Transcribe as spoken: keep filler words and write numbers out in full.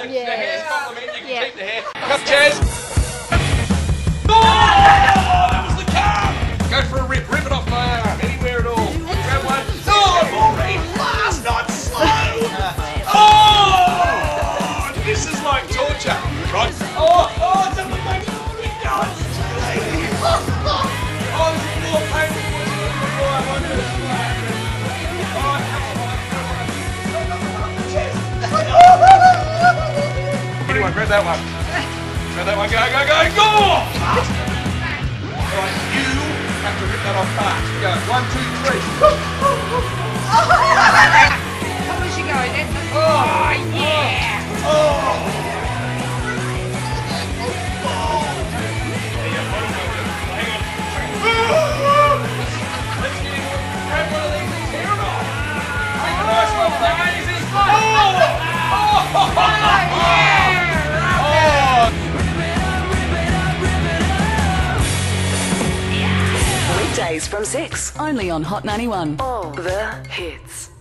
Yeah. The hair's compliment, you can Yeah. keep the hair. Come, Jazz. Oh, that was the car. Go for a rip, rip it off my arm, anywhere at all. Grab one. Oh, Maureen, fast, not slow. Oh, this is like torture. Right. Oh, oh, it's up the back. Oh, it's oh, this is more painful. Anyone, grab that one. Grab that one, go, go, go, go! Fast! Alright, you have to rip that off fast. Go, one, two, three. How was she going then? Oh, yeah! Oh! Let's get him. Grab one of these things here and off. Make a nice one, please. Oh! Weekdays from six, only on Hot ninety-one. All the hits.